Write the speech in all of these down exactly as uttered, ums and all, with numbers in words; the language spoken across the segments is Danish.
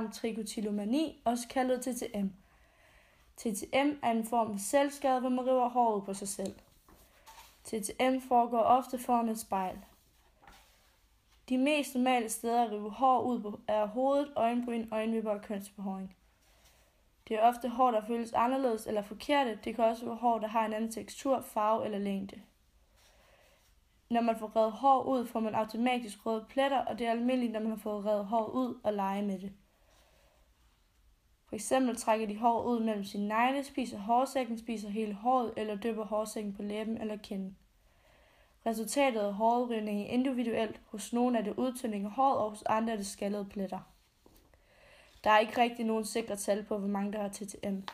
samt trichotillomani, også kaldet T T M. T T M er en form for selvskade, hvor man river hår ud på sig selv. T T M foregår ofte foran et spejl. De mest normale steder at rive hår ud på er hovedet, øjenbryn, øjenvipper og kønsbehåring. Det er ofte hår, der føles anderledes eller forkerte. Det kan også være hår, der har en anden tekstur, farve eller længde. Når man får revet hår ud, får man automatisk røde pletter, og det er almindeligt, når man har fået revet hår ud og lege med det. For eksempel trækker de hår ud mellem sine negle, spiser hårsækken, spiser hele håret eller dypper hårsækken på læben eller kinden. Resultatet af hårudrivning er individuelt. Hos nogle er det udtynding af håret, og hos andre er det skaldede pletter. Der er ikke rigtig nogen sikre tal på, hvor mange der har T T M.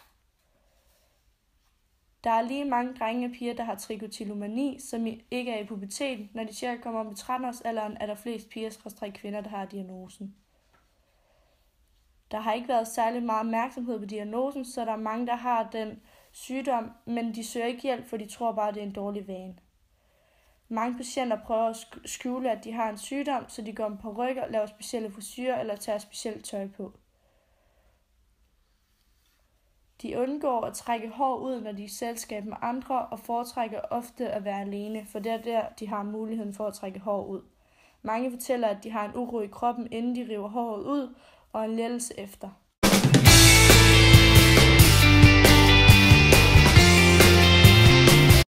Der er lige mange drenge og piger, der har trichotillomani, som ikke er i puberteten. Når de cirka kommer op i tretten-årsalderen, er der flest piger og kvinder, der har diagnosen. Der har ikke været særlig meget opmærksomhed på diagnosen, så der er mange, der har den sygdom, men de søger ikke hjælp, for de tror bare, at det er en dårlig vane. Mange patienter prøver at skjule, at de har en sygdom, så de går på ryg og laver specielle frisyrer eller tager specielt tøj på. De undgår at trække hår ud, når de er i selskab med andre, og foretrækker ofte at være alene, for det er der, de har muligheden for at trække hår ud. Mange fortæller, at de har en uro i kroppen, inden de river håret ud, og en lettelse efter.